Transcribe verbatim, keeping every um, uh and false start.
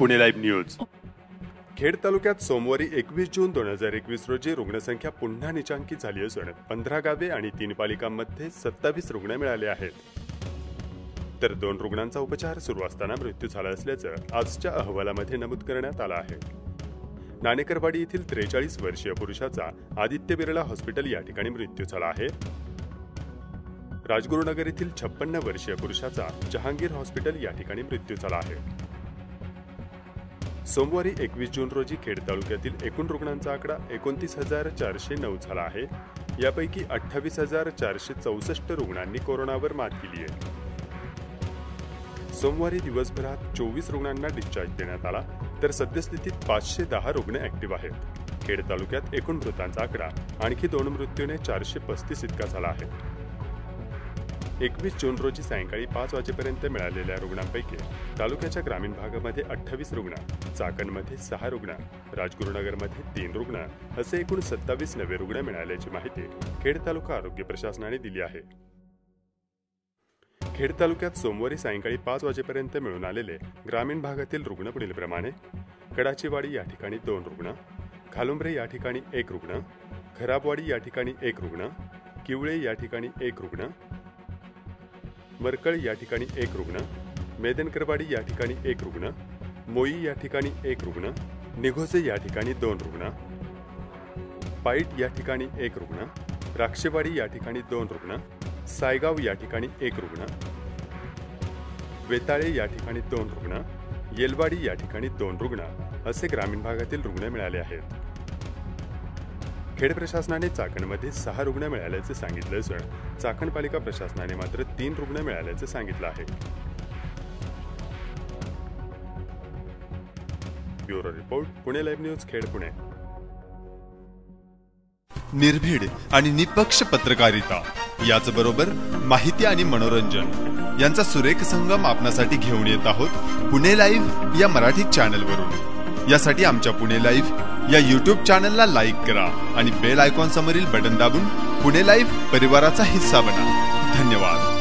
Pune live news. Khed तालुक्यात सोमवारी एकवीस जून दोन हजार एकवीस रोजी रुग्णसंख्या पुन्हा निचांकी झाली असून पंधरा गावे आणि तीन पालिकांमध्ये सत्तावीस रुग्ण मिळाले आहेत, तर दोन रुग्णांचा उपचार सुरू असताना मृत्यू झाला असल्याचं आजच्या अहवालामध्ये नमूद करण्यात आलं आहे। नाणेकरवाडी येथील त्रेचाळीस वर्षीय पुरुषाचा आदित्य बिर्ला हॉस्पिटल या ठिकाणी मृत्यू झाला आहे। राजगुरुनगर येथील छप्पन्न वर्षीय पुरुषाचा जहांगीर हॉस्पिटल या ठिकाणी मृत्यू झाला आहे। सोमवारी एकवीस जून रोजी खेड तालुक्यातील एकूण रुग्णांचा आकडा एकोणतीस हजार चारशे नऊ झाला आहे। यापैकी अठ्ठावीस हजार चारशे चौसष्ट रुग्णांनी कोरोनावर मात केली आहे। सोमवारी दिवसभरात चोवीस रुग्णांना डिस्चार्ज देण्यात आला, तर सद्यस्थितीत पाचशे दहा रुग्ण ऍक्टिव्ह आहेत। खेड तालुक्यात एकूण मृतांचा आकडा आणखी दोन मृत्यूने चारशे पस्तीस इतका झाला आहे। एकवीस जून रोजी सायंकाळी पाच वाजेपर्यंत मिळालेल्या रुग्णांपैकी तालुक्याच्या ग्रामीण भागामध्ये अठ्ठावीस रुग्ण, चाकणमध्ये सहा रुग्ण, राजगुरुनगरमध्ये तीन रुग्ण असे एकूण सत्तावीस नवे रुग्ण मिळाल्याची माहिती खेड तालुका आरोग्य प्रशासनाने दिली आहे। खेड तालुक्यात सोमवारी सायंकाळी पाच वाजेपर्यंत मिळून आलेले ग्रामीण भागातील रुग्ण पुढीलप्रमाणे: कडाचीवाडी या ठिकाणी दोन रुग्ण, खालुंब्रे या ठिकाणी एक रुग्ण, खराबवाडी या ठिकाणी एक रुग्ण, किवळे या ठिकाणी एक रुग्ण, मरकळ या ठिकाणी एक रुग्ण, मेदनकरवाडी या ठिकाणी एक रुग्ण, मोई या ठिकाणी एक रुग्ण, निघोजे या ठिकाणी दोन रुग्ण, पाईट या ठिकाणी एक रुग्ण, राक्षेवाडी या ठिकाणी दोन रुग्ण, सायगाव या ठिकाणी एक रुग्ण, वेताळे या ठिकाणी दोन रुग्ण, येलवाडी या ठिकाणी दोन रुग्ण असे ग्रामीण भागातील रुग्ण मिळाले आहेत। खेड प्रशासनाने चाकणमध्ये सहा रुग्ण मिळाल्याचे सांगितले असून चाकण पालिका प्रशासनाने मात्र तीन रुग्ण मिळाल्याचे सांगितलं आहे। Bureau report, Pune live news, Khed, Pune. निर्भीड आणि निपक्ष पत्रकारिता याचबरोबर माहिती आणि मनोरंजन यांचा सुरेख संगम आपणासाठी घेऊन येत आहोत पुणे लाईव्ह या मराठी चॅनलवरून। यासाठी आमच्या पुणे लाईव्ह या यूट्यूब चॅनलला लाईक करा आणि बेल आयकॉन समोरील बटन दाबून पुणे लाईव्ह परिवाराचा हिस्सा बना। धन्यवाद।